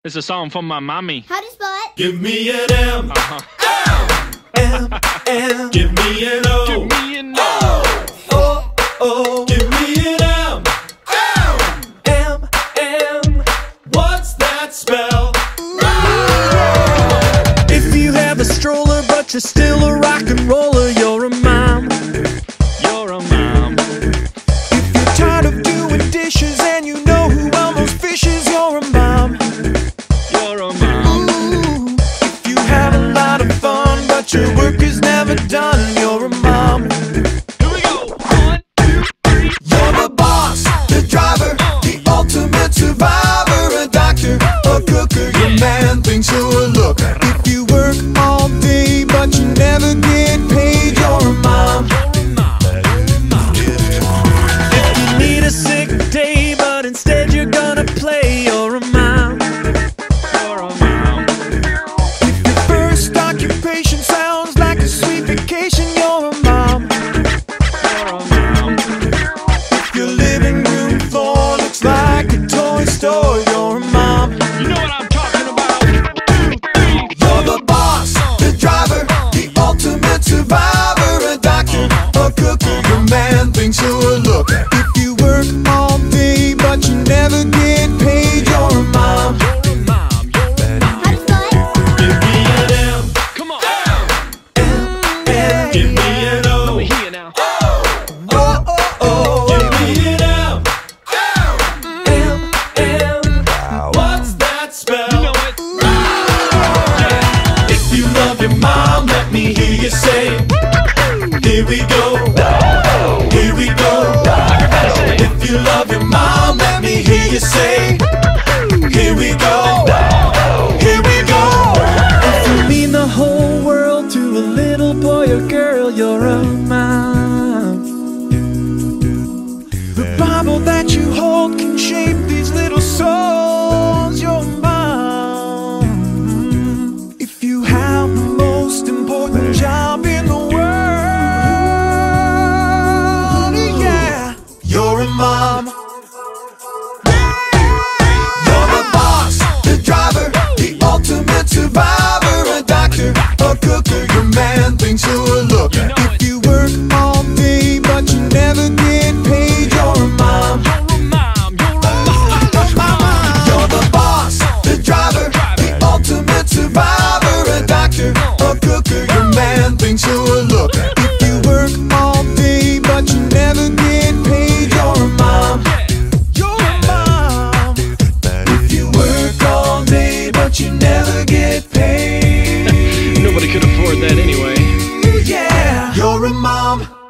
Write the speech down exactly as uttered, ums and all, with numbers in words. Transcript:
It's a song from my mommy. How do you spell it? Give me an M. Uh-huh. M, M. Give me an O. Give me an O. O, O. Give me an M. M, M. What's that spell? If you have a stroller but you're still a rock and roller, you're a mom. You're a mom. If you're tired of doing dishes and you know who almost fishes, you're a mom. You're a mom. Ooh. If you have a lot of fun but your work is never done, you're a mom. Here we go. One, two, three. You're the boss, the driver, the ultimate survivor, a doctor, a cooker, your man thinks you're a looker. If you work all day but you never get paid, you're a mom. If you need a sick day but instead you're gonna play, you're a mom. You're a mom. If your first occupation sounds like a sweet vacation, you're a mom. You're a mom. If your living room floor looks like a toy store, you're a mom. You know what I'm talking about. Two, three. You're the boss, the driver, the ultimate survivor, a doctor, a cooker, your man thinks you're a looker. If you work all day but you never get paid, you're a mom. You're a mom. You're a mom. How do you spell it? Give me an M, Come on. M, M. Give me an Let O, me hear you now. O, O, O. Give me an M, M, M. What's that spell? You know it. If you love your mom, let me hear you say, here we go, here we go. If you love your mom, let me hear you say, here we go, here we go. If you mean the whole world to a little boy or girl, you're a mom. The Bible that you hold can shape these little souls, you're a mom. If you have the most important job in the world, yeah, you're a mom. You're the boss, the driver, the ultimate survivor, a doctor, a cooker, your man thinks you're a looker. If you work all day but you never get paid, you're a mom. You're a mom. You're a mom. You're the boss, the driver, the ultimate survivor, a doctor, a cooker, your man thinks you're a looker. If you work all day but you never get paid, you're a mom. You're a mom. If you work all day but you never get paid, Nobody could afford that anyway. yeah, you're a mom.